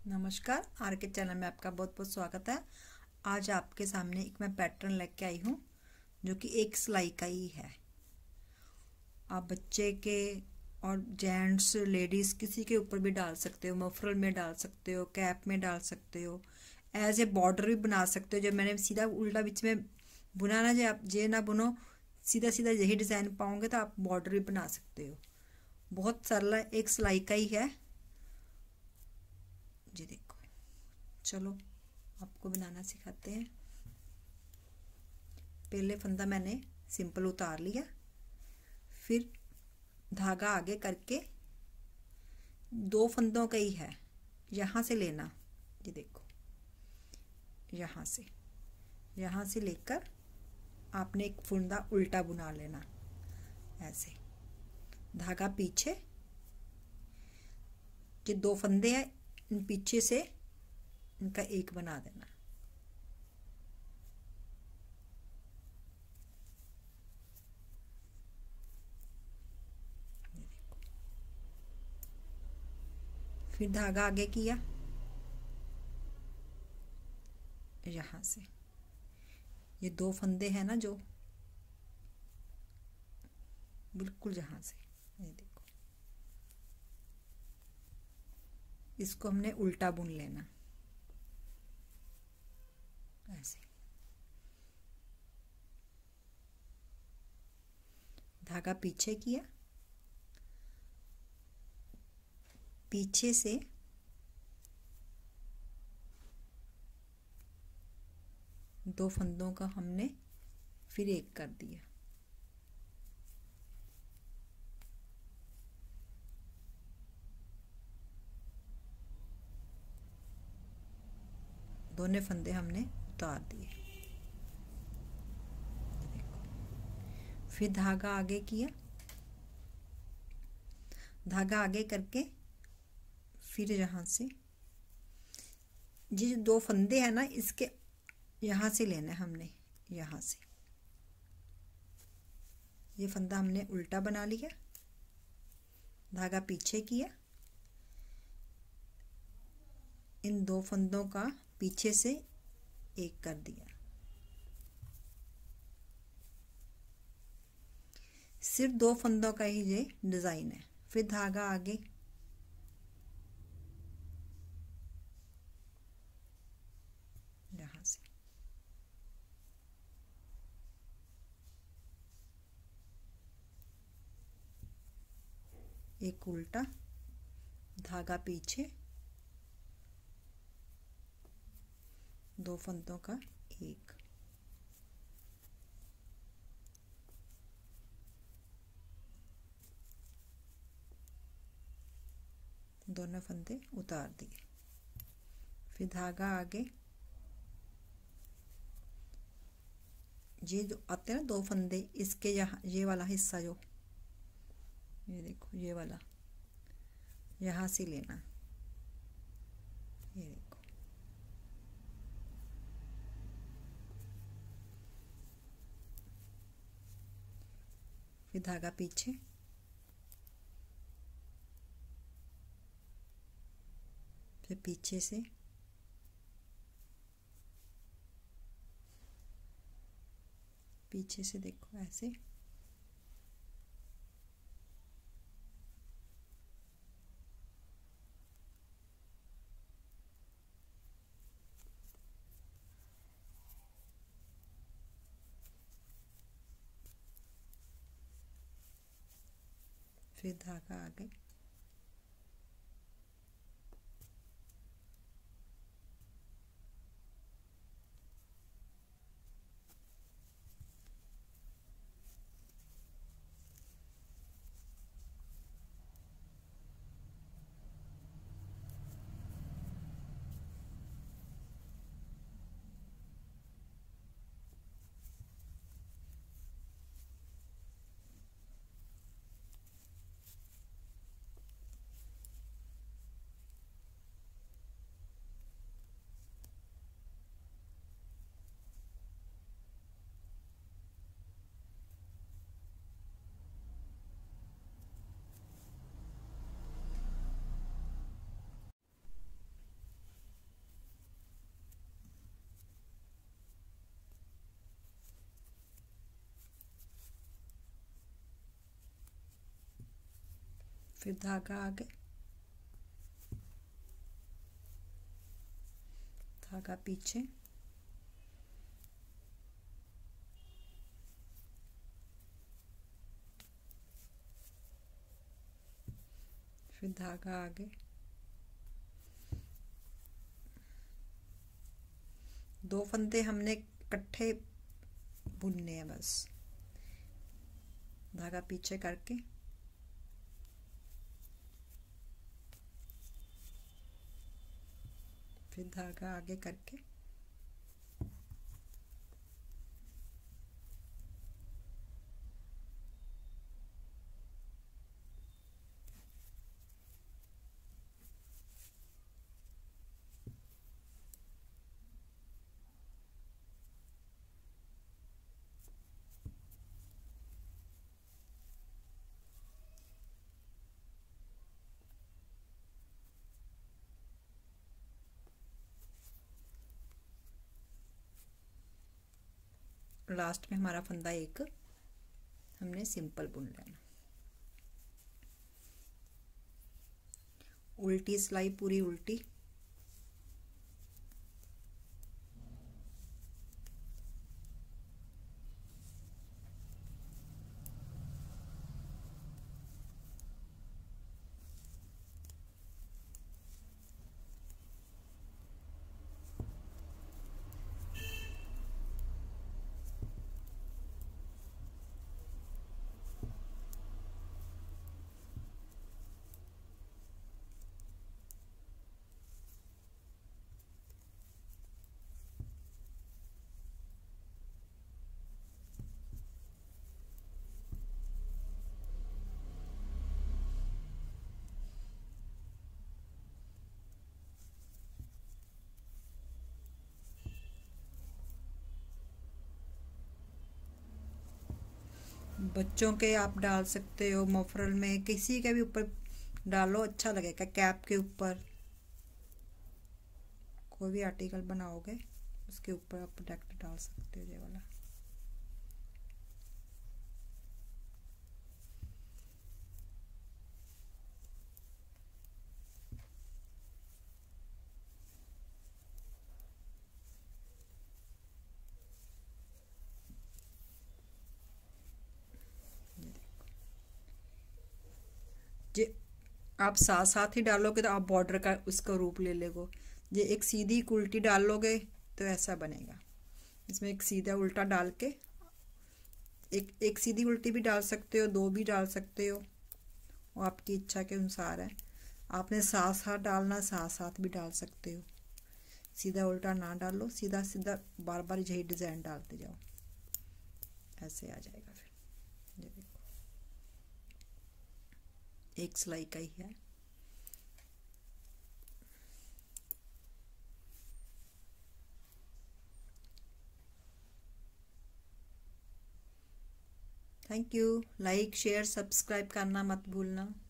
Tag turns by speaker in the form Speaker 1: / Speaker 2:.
Speaker 1: नमस्कार, आर के चैनल में आपका बहुत बहुत स्वागत है। आज आपके सामने एक मैं पैटर्न लेके आई हूँ जो कि एक सिलाई का ही है। आप बच्चे के और जेंट्स लेडीज़ किसी के ऊपर भी डाल सकते हो, मफरल में डाल सकते हो, कैप में डाल सकते हो, एज ए बॉर्डर भी बना सकते हो। जब मैंने सीधा उल्टा बीच में बुना ना, जो आप जे ना बुनो, सीधा सीधा यही डिज़ाइन पाओगे तो आप बॉर्डर भी बना सकते हो। बहुत सरल है, एक सिलाई का ही है जी। देखो, चलो आपको बनाना सिखाते हैं। पहले फंदा मैंने सिंपल उतार लिया, फिर धागा आगे करके दो फंदों का ही है, यहाँ से लेना। ये देखो, यहाँ से लेकर आपने एक फंदा उल्टा बुना लेना। ऐसे धागा पीछे, ये दो फंदे हैं, इन पीछे से इनका एक बना देना। फिर धागा आगे किया, यहाँ से ये दो फंदे हैं ना, जो बिल्कुल यहाँ से, ये देखो, इसको हमने उल्टा बुन लेना। ऐसे धागा पीछे किया, पीछे से दो फंदों का हमने फिर एक कर दिया। दोनों फंदे हमने उतार दिए। फिर धागा आगे किया, धागा आगे करके फिर यहाँ से ये जो दो फंदे हैं ना, इसके यहाँ से लेना है हमने। यहाँ से ये फंदा हमने उल्टा बना लिया, धागा पीछे किया, इन दो फंदों का पीछे से एक कर दिया। सिर्फ दो फंदों का ही ये डिज़ाइन है। फिर धागा आगे, यहाँ से एक उल्टा, धागा पीछे, दो फंदों का एक, दोनों फंदे उतार दिए। फिर धागा आगे, ये जो आते हैं ना दो फंदे, इसके यहाँ ये वाला हिस्सा, जो ये देखो, ये वाला यहाँ से लेना। ये देखो, फिर धागा पीछे, फिर पीछे से देखो, ऐसे फिर धागा आगे, फिर धागा आगे, धागा पीछे, फिर धागा आगे, 2 फंदे हमने इकट्ठे बुनने हैं बस, धागा पीछे करके फिर धागा आगे करके लास्ट में हमारा फंदा एक हमने सिंपल बुन लेना। उल्टी सिलाई पूरी उल्टी, बच्चों के आप डाल सकते हो, मफरल में किसी के भी ऊपर डालो, अच्छा लगेगा। कैप के ऊपर कोई भी आर्टिकल बनाओगे उसके ऊपर आप प्रोडक्ट डाल सकते हो ये वाला। जे आप साथ साथ ही डालोगे तो आप बॉर्डर का उसका रूप ले लेगो। ये एक सीधी उल्टी डालोगे तो ऐसा बनेगा। इसमें एक सीधा उल्टा डाल के एक सीधी उल्टी भी डाल सकते हो, 2 भी डाल सकते हो, वो आपकी इच्छा के अनुसार है। आपने साथ साथ डालना, साथ साथ भी डाल सकते हो। सीधा उल्टा ना डालो, सीधा सीधा बार बार यही डिज़ाइन डालते जाओ, ऐसे आ जाएगा। फिर ये देखो एक सिलाई का ही है। Thank you. Like share subscribe करना मत भूलना।